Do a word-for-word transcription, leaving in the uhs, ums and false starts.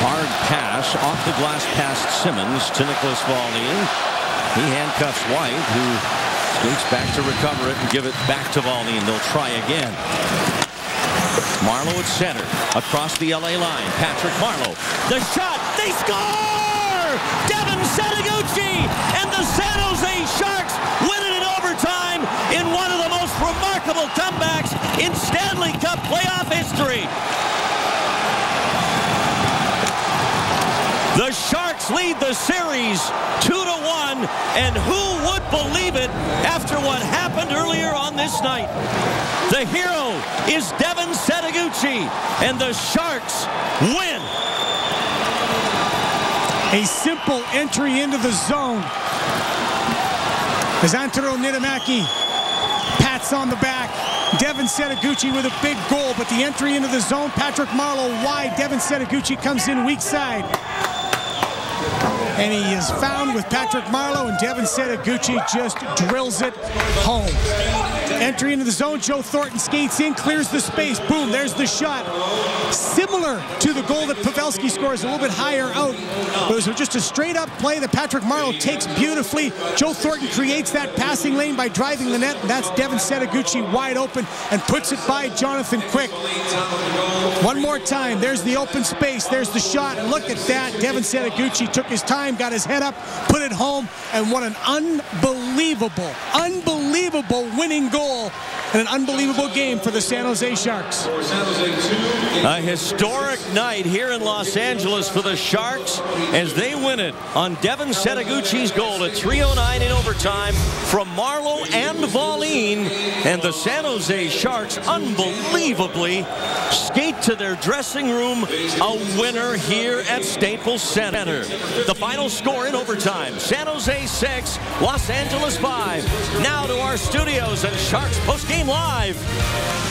Hard pass off the glass past Simmons to Nicholas Valin. He handcuffs White, who skates back to recover it and give it back to Valin. They'll try again. Marleau at center, across the L A line. Patrick Marleau, the shot, they score! Devin Setoguchi and the San Jose Sharks win it in overtime in one of the most remarkable comebacks in Stanley Cup playoff history. The Sharks lead the series two to one, and who would believe it after what happened earlier on this night? The hero is Devin Setoguchi, and the Sharks win. A simple entry into the zone as Antero Niittymaki pats on the back. Devin Setoguchi with a big goal, but the entry into the zone, Patrick Marleau wide. Devin Setoguchi comes in weak side. And he is found with Patrick Marleau, and Devin Setoguchi just drills it home. Entry into the zone, Joe Thornton skates in, clears the space. Boom, there's the shot. Similar to the goal that Pavelski scores, a little bit higher out. It was just a straight-up play that Patrick Marleau takes beautifully. Joe Thornton creates that passing lane by driving the net, and that's Devin Setoguchi wide open and puts it by Jonathan Quick. One more time, there's the open space, there's the shot, and look at that. Devin Setoguchi took his time, got his head up, put it home, and what an unbelievable, unbelievable winning goal and an unbelievable game for the San Jose Sharks. A historic night here in Los Angeles for the Sharks as they win it on Devin Setoguchi's goal at three oh nine in overtime from Marleau and Valin, and the San Jose Sharks unbelievably skate to their dressing room a winner here at Staples Center. The final score in overtime, San Jose six, Los Angeles five. Now to our studios and Sharks postgame live.